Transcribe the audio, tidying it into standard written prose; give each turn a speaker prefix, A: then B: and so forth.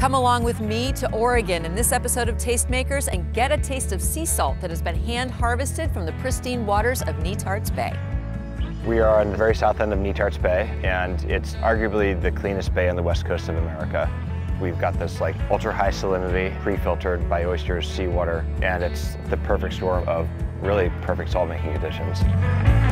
A: Come along with me to Oregon in this episode of Tastemakers and get a taste of sea salt that has been hand harvested from the pristine waters of Netarts Bay.
B: We are on the very south end of Netarts Bay, and it's arguably the cleanest bay on the west coast of America. We've got this like ultra high salinity, pre-filtered by oysters, seawater, and it's the perfect storm of really perfect salt making conditions.